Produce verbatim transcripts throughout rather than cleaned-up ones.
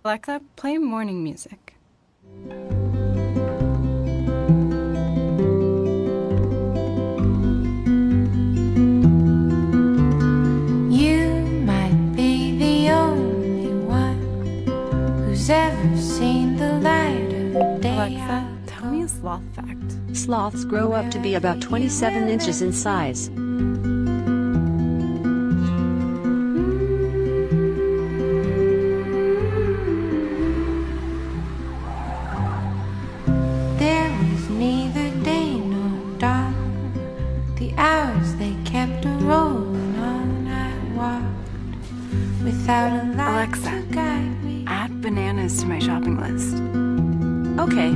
Alexa, play morning music. You might be the only one who's ever seen the light of day. Alexa, tell me a sloth fact. Sloths grow up to be about twenty-seven inches in size. There was neither day nor dawn. The hours they kept a rolling on. I walked without a light Alexa, to guide me. add bananas to my shopping list. Okay.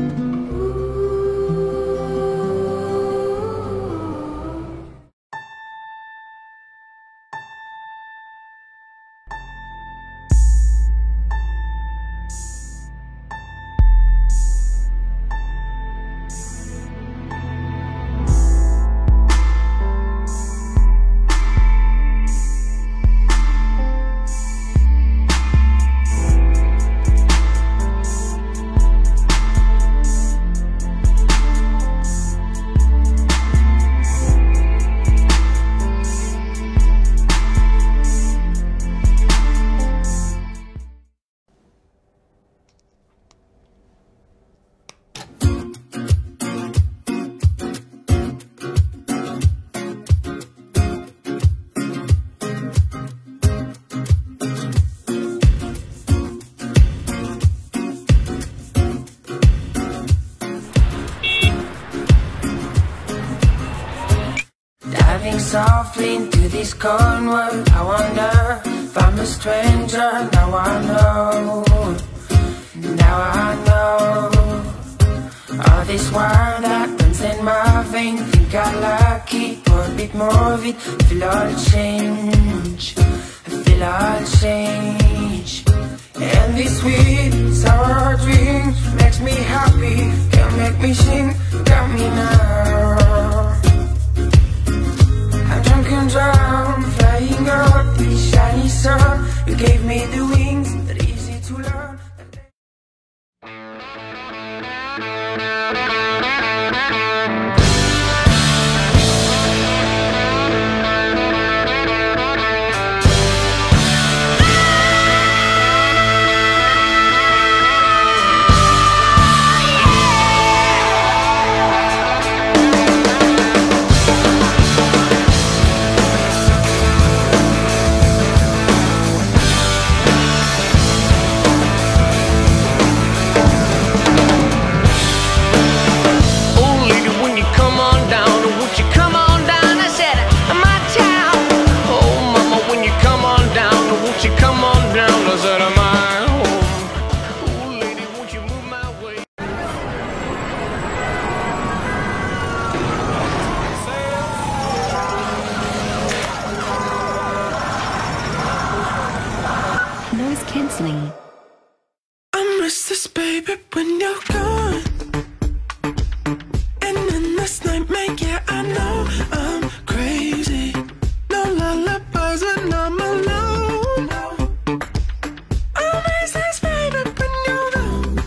Diving softly into this cold world, I wonder if I'm a stranger. Now I know, now I know. All this wire that runs in my vein, think I like it, but a bit more of it. I feel all change, I feel all change. And this sweet, sour drink makes me happy, can make me sing, got me now. I'm drunk and drowned, flying up this shiny sun. You gave me the wings, that easy to learn. Noise cancelling. I'm restless, baby, when you're gone. And in this nightmare, yeah, I know I'm crazy. No lullabies when I'm alone. I'm restless, baby, when you're gone.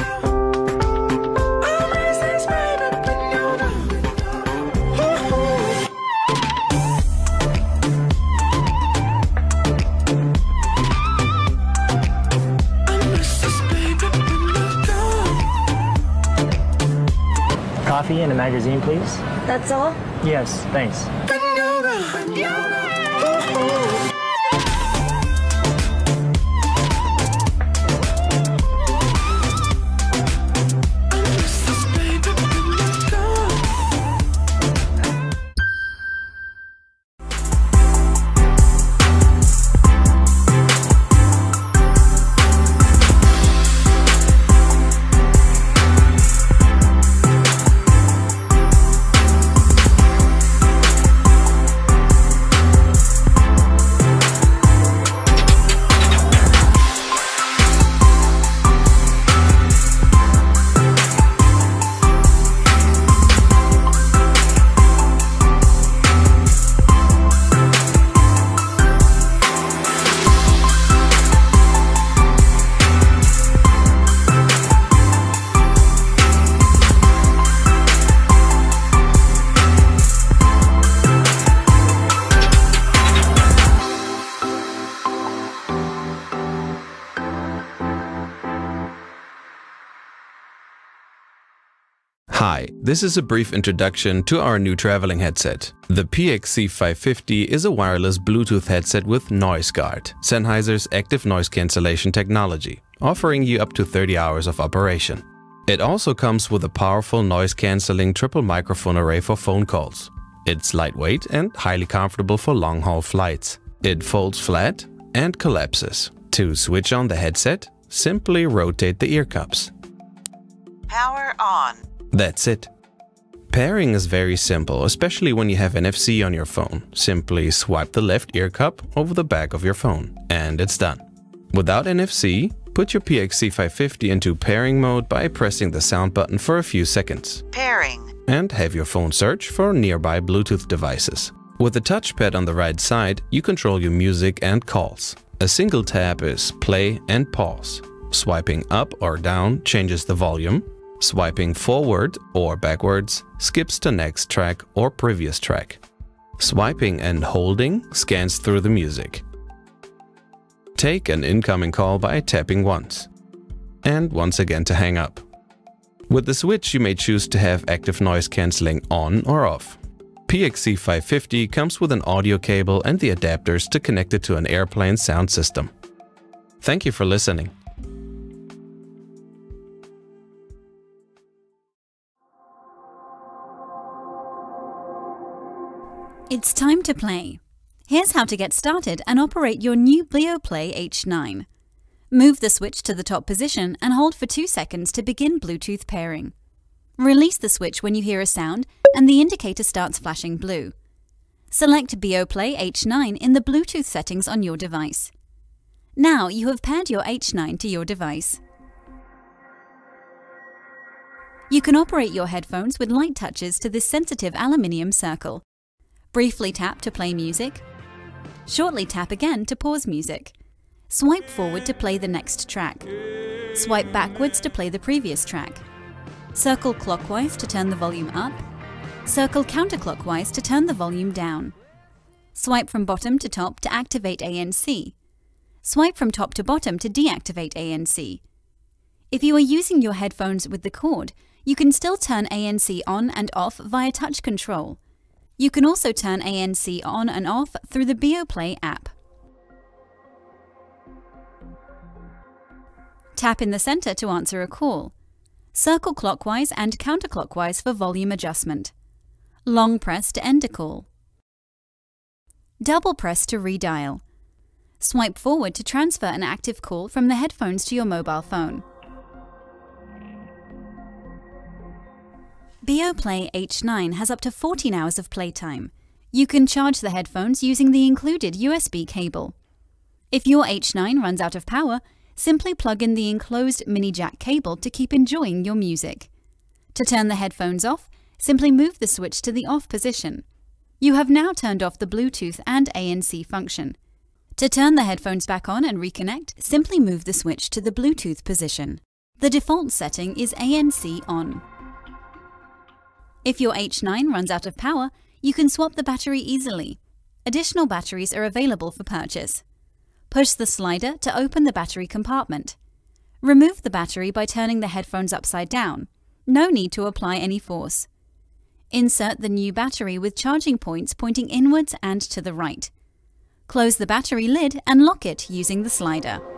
I'm restless, baby, when you're gone. Ooh. Coffee and a magazine, please. That's all? Yes, thanks. Hi, this is a brief introduction to our new traveling headset. The P X C five fifty is a wireless Bluetooth headset with NoiseGard, Sennheiser's active noise cancellation technology, offering you up to thirty hours of operation. It also comes with a powerful noise-canceling triple microphone array for phone calls. It's lightweight and highly comfortable for long-haul flights. It folds flat and collapses. To switch on the headset, simply rotate the ear cups. Power on. That's it. Pairing is very simple, especially when you have N F C on your phone. Simply swipe the left ear cup over the back of your phone, and it's done. Without N F C, put your P X C five fifty into pairing mode by pressing the sound button for a few seconds. Pairing. And have your phone search for nearby Bluetooth devices. With the touchpad on the right side, you control your music and calls. A single tap is play and pause. Swiping up or down changes the volume. Swiping forward or backwards skips to next track or previous track. Swiping and holding scans through the music. Take an incoming call by tapping once. And once again to hang up. With the switch, you may choose to have active noise cancelling on or off. P X C five fifty comes with an audio cable and the adapters to connect it to an airplane sound system. Thank you for listening. It's time to play. Here's how to get started and operate your new Beoplay H nine. Move the switch to the top position and hold for two seconds to begin Bluetooth pairing. Release the switch when you hear a sound and the indicator starts flashing blue. Select Beoplay H nine in the Bluetooth settings on your device. Now you have paired your H nine to your device. You can operate your headphones with light touches to this sensitive aluminium circle. Briefly tap to play music. Shortly tap again to pause music. Swipe forward to play the next track. Swipe backwards to play the previous track. Circle clockwise to turn the volume up. Circle counterclockwise to turn the volume down. Swipe from bottom to top to activate A N C. Swipe from top to bottom to deactivate A N C. If you are using your headphones with the cord, you can still turn A N C on and off via touch control. You can also turn A N C on and off through the Beoplay app. Tap in the center to answer a call. Circle clockwise and counterclockwise for volume adjustment. Long press to end a call. Double press to redial. Swipe forward to transfer an active call from the headphones to your mobile phone. Beoplay H nine has up to fourteen hours of playtime. You can charge the headphones using the included U S B cable. If your H nine runs out of power, simply plug in the enclosed mini jack cable to keep enjoying your music. To turn the headphones off, simply move the switch to the off position. You have now turned off the Bluetooth and A N C function. To turn the headphones back on and reconnect, simply move the switch to the Bluetooth position. The default setting is A N C on. If your H nine runs out of power, you can swap the battery easily. Additional batteries are available for purchase. Push the slider to open the battery compartment. Remove the battery by turning the headphones upside down. No need to apply any force. Insert the new battery with charging points pointing inwards and to the right. Close the battery lid and lock it using the slider.